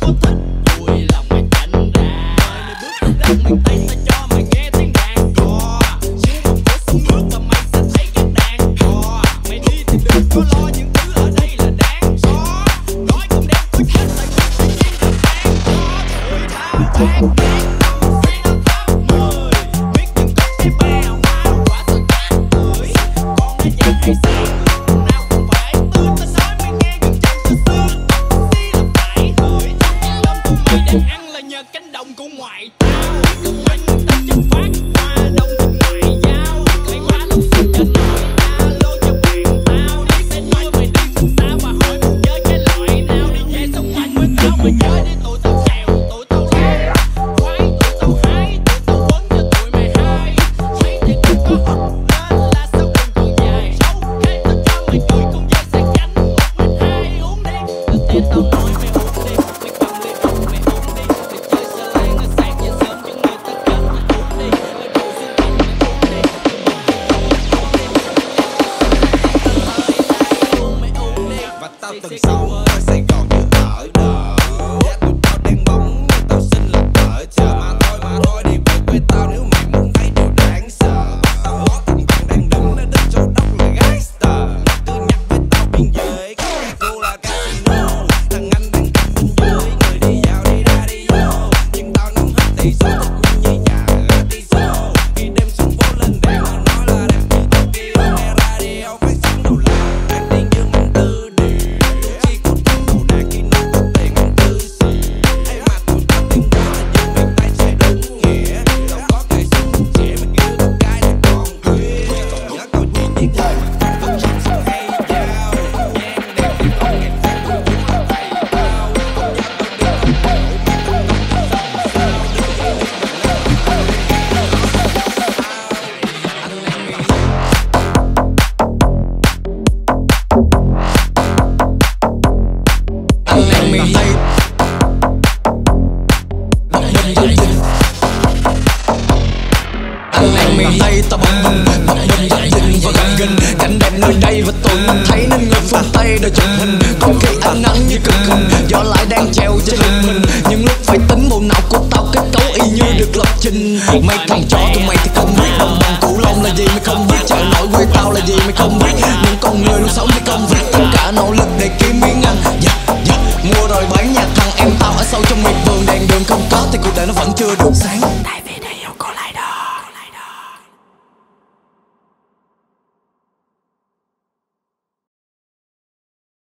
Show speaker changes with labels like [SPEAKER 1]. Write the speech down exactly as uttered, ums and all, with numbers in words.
[SPEAKER 1] có thích vui lòng mày tránh ra. Mời mày bước lên miền Tây ta cho mày nghe tiếng đàn cò. Xuống một phố xuống bước và mày sẽ thấy cái đàn cò. Mày đi thì đừng có lo những thứ ở đây là đáng có. Nói cũng đem quyết hết tại quyết phải chỉ là đáng có. Tụi tao bạc ngàn năm say nó khắp mời. Biết những con cái bèo mà nó quả thật đáng cười. Con nó dạy hay sao nào cũng phải tươi. Ta nói mày nghe gần chân ta xưa. Xí là phải hỡi. Lâm của mày đang ăn là nhờ cánh đồng của ngoại tao. Công anh người ta chất phát hoa đông từ ngoại giao. Mày quá lâu xin cho nổi alo cho bạn tao. Đi xe đưa mày đi xin xa và hỏi mình chơi cái loại nào. Đi về xung quanh với tao mày chơi đi tụi tao xèo tụi tao la. Quái tụi tao hái tụi tao quấn cho tụi mày hai. Thấy thì đừng có hất lên là sao còn còn dài. Sâu cái tao cho mày cười con dây sẽ cánh một mình hai uống đi. Từ tiền tao nói mày uống đi. Mày cầm ly rượu mày uống đi. Mày chơi xe lan ở sáng về sớm cho người ta cấm mày uống đi. Mày bù xuống tông mày uống đi. Mày uống đi.
[SPEAKER 2] Và tao từng sống ở Sài Gòn như ở đờ. Giá tụi tao đang bóng nên tao xin là vợ chờ. Mà thôi mà thôi đi về quê tao nếu mày muốn thấy điều đáng sợ. Tao ngó thằng bạn đang đứng ở đất châu đốc là gangster. Nó cứ nhắc với tao biên giới cái cô là casino. Thằng anh đang cạnh bên dưới người đi vào đi ra đi vô. Nhưng tao nắm hết tỷ số thật nhanh như nhà ở tỷ số. Khi đêm xuống phố lên đèn nó nói là đẹp như Tokyo. Nghe radio phát sóng đầu là đang điên dương anh tư điều. Chỉ có tiền đồ đạc khi nó có tiền anh tư xì. Ấy mà tụi tao tiền bố là dân miền Tây sẽ đúng nghĩa. Đâu có cây súng trẻ mình yêu tao cái thì còn khuya. Còn nhớ câu chuyện giết người vẫn sẵn sàng hay dao. Nhang đèn thì con kèm theo tụi chúng là thầy tao. Còn nhớ tao đi con bộ mà tao không biết sống sao. Đừng nghĩ mình là anh đang nghĩ anh đang miền Tây. Anh đang miền Tây ta bập bừng bập bừng dập dình và gần gần cảnh đẹp nơi đây và tụi mình thấy nên người phương Tây đã chụp hình. Không khí ánh nắng như cực hình, gió lại đang treo trên lưng mình. Nhưng lúc phải tính bộ não của tao kết cấu y như được lập trình. Mấy thằng chó tụi mày thì không biết đồng bằng cửu long là gì, mày không biết chợ nổi quê tao là gì, mày không biết